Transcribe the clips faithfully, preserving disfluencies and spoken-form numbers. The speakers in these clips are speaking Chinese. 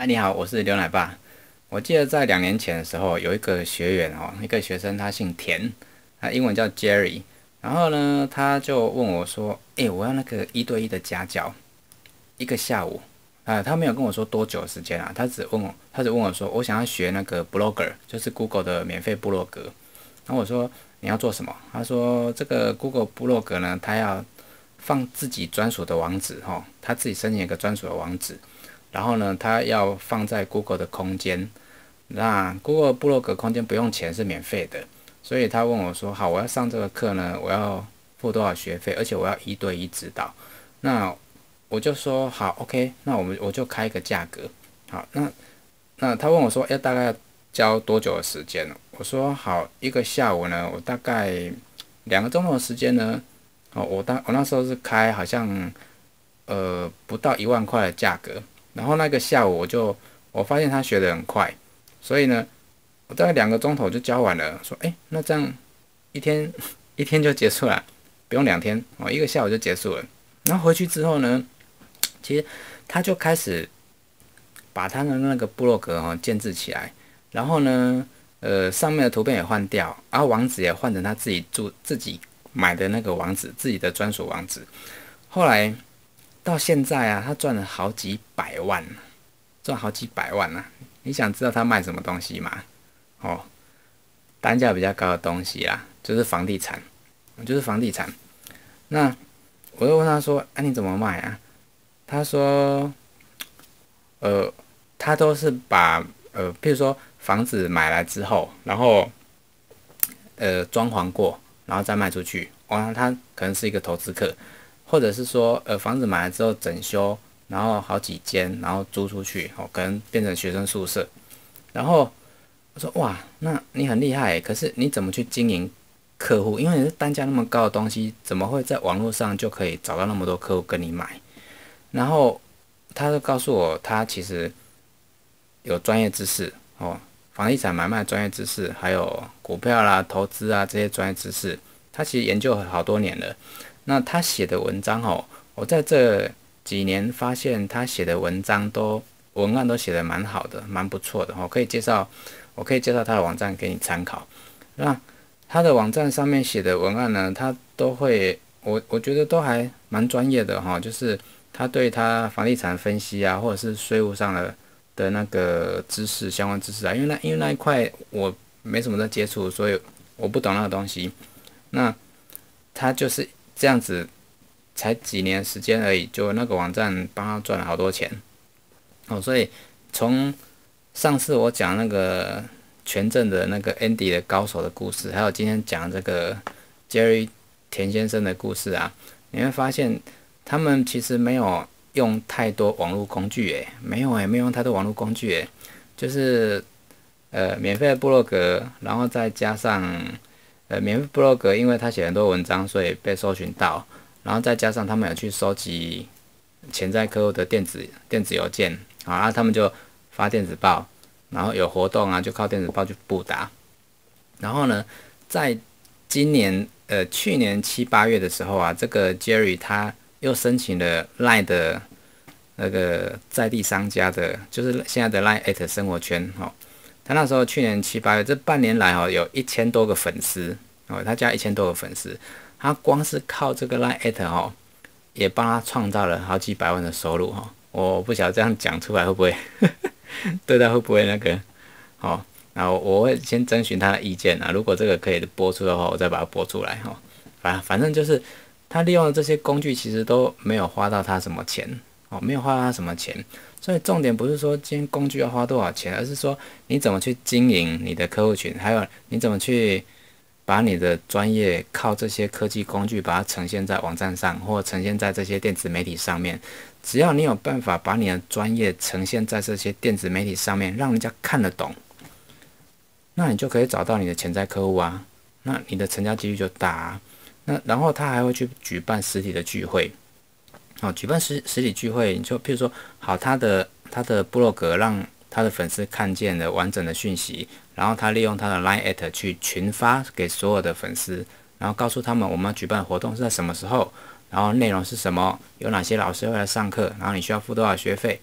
嗨，你好，我是刘奶爸。我记得在两年前的时候，有一个学员哦，一个学生他姓田，他英文叫 Jerry。然后呢，他就问我说：“诶，我要那个一对一的家教，一个下午。”啊，他没有跟我说多久的时间啊，他只问我，他只问我说：“我想要学那个 Blogger，就是 Google 的免费部落格。”然后我说：“你要做什么？”他说：“这个 Google 部落格呢，他要放自己专属的网址，哈，他自己申请一个专属的网址。”然后呢，它要放在 Google 的空间，那 Google 部落格空间不用钱，是免费的。所以他问我说：“好，我要上这个课呢，我要付多少学费？而且我要一对一指导。”那我就说：“好 ，OK，那我们我就开一个价格。”好，那那他问我说：“要大概要教多久的时间？”我说：“好，一个下午呢，我大概两个钟头的时间呢。”哦，我当我那时候是开好像呃不到一万块的价格。然后那个下午我就我发现他学得很快，所以呢，我大概两个钟头就教完了。说，哎，那这样一天一天就结束了，不用两天哦，一个下午就结束了。然后回去之后呢，其实他就开始把他的那个部落格哦建制起来，然后呢，呃，上面的图片也换掉，然后网址也换成他自己住自己买的那个网址，自己的专属网址。后来到现在啊，他赚了好几百万，赚好几百万啊！你想知道他卖什么东西吗？哦，单价比较高的东西啦，就是房地产，就是房地产。那我又问他说：“哎、啊，你怎么卖啊？”他说：“呃，他都是把呃，譬如说房子买来之后，然后呃装潢过，然后再卖出去。哇，他可能是一个投资客。”或者是说，呃，房子买了之后整修，然后好几间，然后租出去，哦，可能变成学生宿舍。然后我说，哇，那你很厉害，可是你怎么去经营客户？因为你是单价那么高的东西，怎么会在网络上就可以找到那么多客户跟你买？然后他就告诉我，他其实有专业知识哦，房地产买卖专业知识，还有股票啦、投资啊这些专业知识，他其实研究好多年了。那他写的文章哦，我在这几年发现他写的文章都文案都写得蛮好的，蛮不错的哦。可以介绍，我可以介绍他的网站给你参考。那他的网站上面写的文案呢，他都会，我我觉得都还蛮专业的哈。就是他对他房地产分析啊，或者是税务上的的那个知识相关知识啊，因为那因为那一块我没什么在接触，所以我不懂那个东西。那他就是这样子，才几年时间而已，就那个网站帮他赚了好多钱哦。所以从上次我讲那个权证的那个 Andy 的高手的故事，还有今天讲这个 Jerry 田先生的故事啊，你会发现他们其实没有用太多网络工具，诶，没有诶，没有用太多网络工具，诶，就是呃免费的部落格，然后再加上。呃，免费部落格，因为他写很多文章，所以被搜寻到，然后再加上他们有去收集潜在客户的电子电子邮件，啊，他们就发电子报，然后有活动啊，就靠电子报去布达。然后呢，在今年呃去年七八月的时候啊，这个 Jerry 他又申请了 Line 的那个在地商家的，就是现在的 Line at 生活圈，哦。他那时候去年七八月这半年来哦，有一千多个粉丝哦，他加一千多个粉丝，他光是靠这个 Line at 哦，也帮他创造了好几百万的收入哈。我不晓得这样讲出来会不会对他会不会那个哦？然后我会先征询他的意见啊，如果这个可以播出的话，我再把它播出来哈。反反正就是他利用的这些工具，其实都没有花到他什么钱哦，没有花到他什么钱。所以重点不是说今天工具要花多少钱，而是说你怎么去经营你的客户群，还有你怎么去把你的专业靠这些科技工具把它呈现在网站上，或呈现在这些电子媒体上面。只要你有办法把你的专业呈现在这些电子媒体上面，让人家看得懂，那你就可以找到你的潜在客户啊，那你的成交几率就大啊。那然后他还会去举办实体的聚会。好，举办实实体聚会，你就譬如说，好，他的他的部落格让他的粉丝看见了完整的讯息，然后他利用他的 Line at 去群发给所有的粉丝，然后告诉他们我们要举办活动是在什么时候，然后内容是什么，有哪些老师会来上课，然后你需要付多少学费，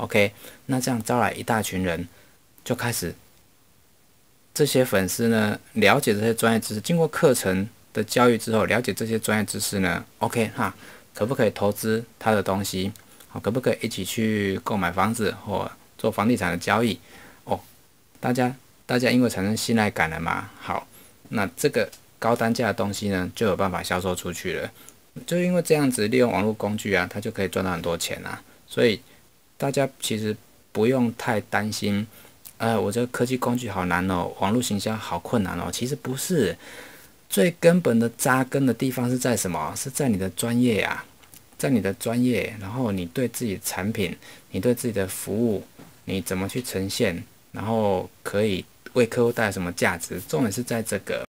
OK，那这样招来一大群人，就开始这些粉丝呢了解这些专业知识，经过课程的教育之后，了解这些专业知识呢 ，OK 哈，可不可以投资他的东西？好，可不可以一起去购买房子或做房地产的交易？哦，大家大家因为产生信赖感了嘛，好，那这个高单价的东西呢，就有办法销售出去了。就因为这样子利用网络工具啊，他就可以赚到很多钱啊。所以大家其实不用太担心，呃，我这个科技工具好难哦，网络行销好困难哦。其实不是，最根本的扎根的地方是在什么？是在你的专业啊，在你的专业，然后你对自己的产品，你对自己的服务，你怎么去呈现，然后可以为客户带来什么价值？重点是在这个。